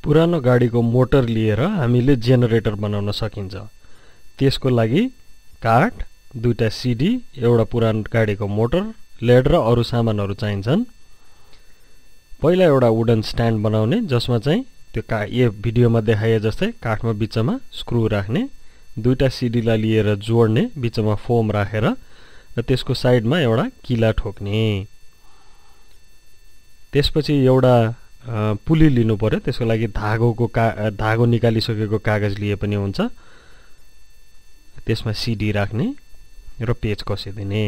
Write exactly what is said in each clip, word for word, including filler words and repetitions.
पुरानो गाडीको मोटर लिएर हामीले जेनेरेटर बनाउन सकिन्छ। त्यसको लागि काठ, दुईटा सिडी, एउटा पुरानो गाडीको मोटर, लेड र अरू सामानहरू चाहिन्छन्। पहिला एउटा वुडन स्ट्यान्ड बनाउने जसमा चाहिँ त्यो का यो भिडियोमा देखाए जस्तै काठमा बिचमा स्क्रु राख्ने, दुईटा सिडीलाई लिएर जोड्ने, बिचमा फोम राखेर र त्यसको साइडमा एउटा किला ठोक्ने। त्यसपछि एउटा पुली लिनु पर्यो। त्यसको लागि धागोको का धागो निकालिसकेको कागज लिए पनि हुन्छ। त्यसमा सिडी राख्ने र पेज कसिदिने।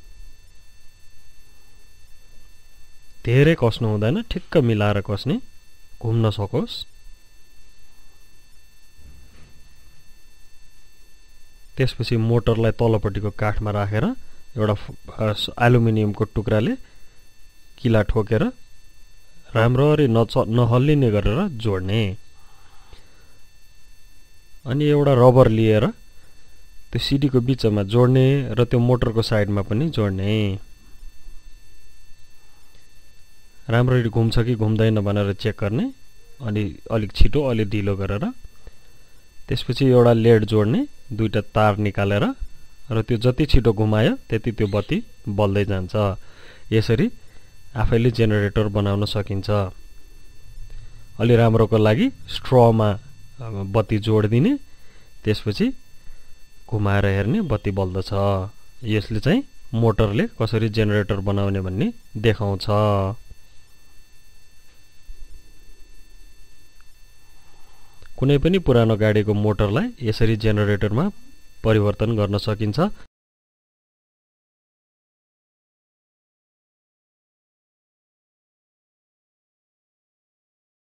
धेरै कस्नु हुँदैन, ठिक्क मिलाएर कस्ने, घुम्न सकोस्। त्यसपछि मोटरलाई तलपट्टिको काठमा राखेर एउटा एल्युमिनियमको टुक्राले किला ठोकेर राम्ररी नच नहल्लिने गरेर जोड्ने। अनि एउटा रबर लिएर त्यो सिडीको बिचमा जोड्ने र त्यो मोटरको साइडमा पनि जोड्ने। राम्ररी घुम्छ कि घुम्दैन भनेर चेक गर्ने, अनि अलिक छिटो अलिक ढिलो गरेर। त्यसपछि एउटा लेड जोड्ने, दुईटा तार निकालेर, र त्यो जति छिटो घुमायो त्यति त्यो बत्ती बल्दै जान्छ। यसरी आफैले जेनेरेटर बनाउन सकिन्छ। अलि राम्रोको लागि स्ट्रमा बत्ती जोडिदिने, त्यसपछि घुमाएर हेर्ने बत्ती बल्दछ। यसले चाहिँ मोटरले कसरी जेनेरेटर बनाउने भन्ने देखाउँछ। कुनै पनि पुरानो गाडीको मोटरलाई यसरी जेनेरेटरमा परिवर्तन गर्न सकिन्छ।